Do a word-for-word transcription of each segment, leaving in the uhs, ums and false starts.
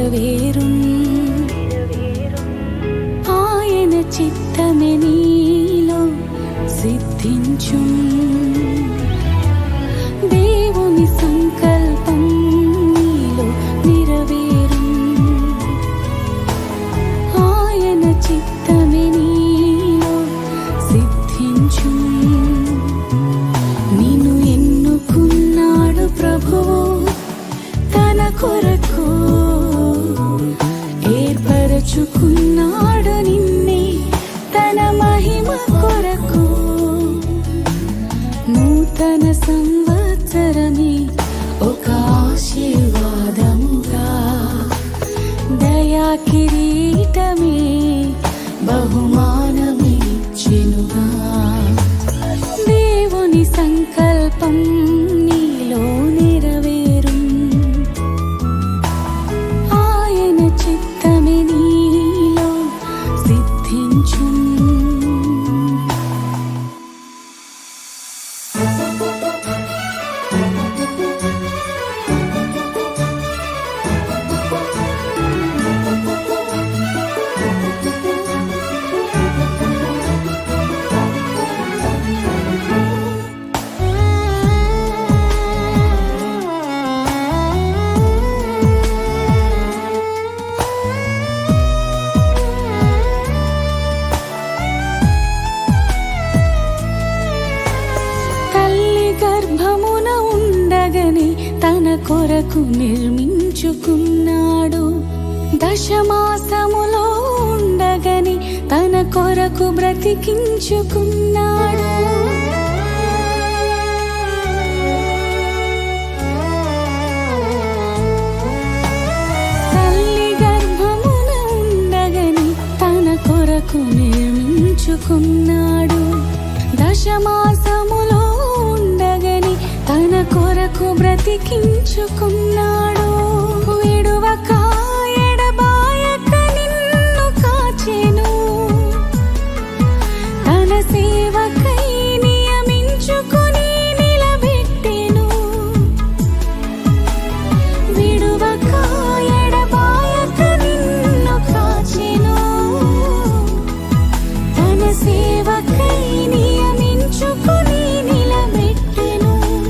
నెరవేరు. ఆయన చిత్తమే నీలో సిద్ధించు. దేవుని సంకల్పం నీలో నెరవేరు. ఆయన చిత్తమే నీలో సిద్ధించు. నిన్ను ఎన్నుకున్నాడు ప్రభువు తన కొరకు, ఏర్పరచుకున్నాడు నిన్నే తన మహిమ కొరకు. నూతన సంవత్సరమే ఒక ఆశీర్వాదముగా, దయా కిరీటమే బహుమానమిచ్చెనుగా. దేవుని సంకల్పం నీలో నెరవేరు. ఆయన చిత్తమే నీలో సిద్ధించు. గర్భమున ఉండగని తన కొరకు నిర్మించుకున్నాడు. దశమాసములో ఉండగని తన కొరకు బ్రతికించుకున్నాడు. తల్లి గర్భమున ఉండగని తన కొరకు నిర్మించుకున్నాడు. దశమాసములో ఉండగని తన కొరకు బ్రతికించుకున్నాడు. విడువక ఎడబాయక నిన్ను కాచెను. తన సేవకై నియమించుకుని నిలబెట్టెను. విడువక ఎడబాయక నిన్ను కాచెను. తన సేవకై నియమించుకుని నిలబెట్టెను.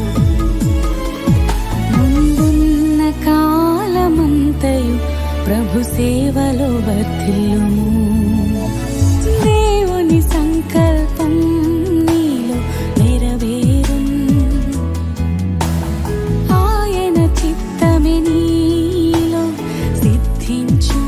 ముందున్న కాలమంతయు ప్రభు సేవలో వర్ధిల్లుము. దేవుని సంకల్పం నీలో నెరవేరు. ఆయన చిత్తమే నీలో సిద్ధించు.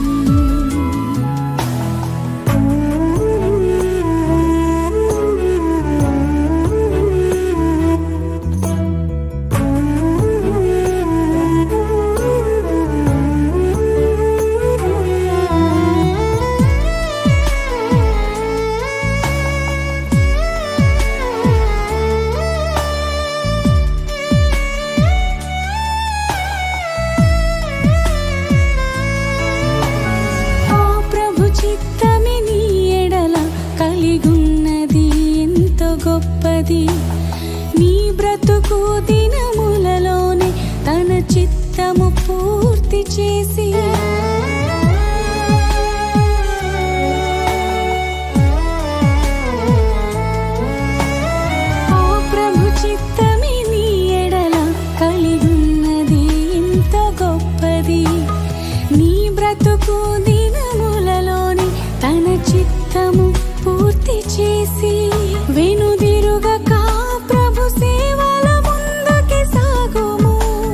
చిత్తమే నీ ఎడల కలిగున్నది ఎంతో గొప్పది. నీ బ్రతుకు దినములలోనే తన చిత్తము పూర్తి చేసి, ఆ ప్రభు చిత్తమే నీ ఎడల కలిగున్నది ఎంతో గొప్పది. నీ బ్రతుకు దినములలోని తన చిత్తము పూర్తి చేసి, వెనుదిరుగక ప్రభు సేవల ముందుకి సాగుము.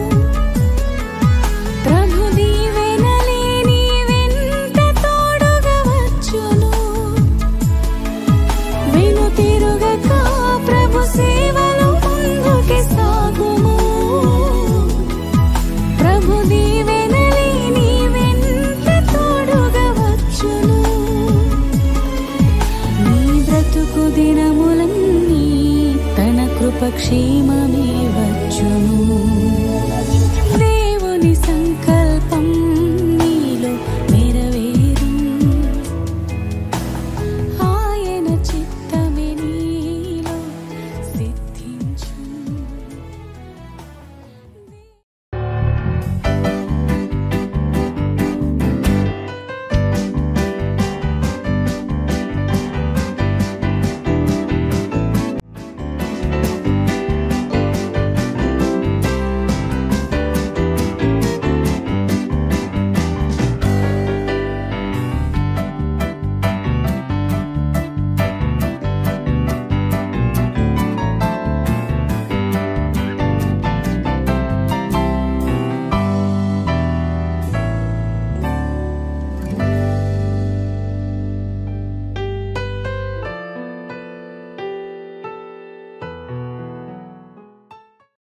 ప్రభు దీవెనలే నీ వెంట తోడుగా వచ్చును. వెనుదిరుగక ప్రభు సేవల ముందుకి సాగుము. ప్రభు దీవెనలే నీ వెంట తోడుగా వచ్చును. నీ బ్రతుకు దినములన్నీ తన కృప క్షేమమే వచ్చును. దేవుని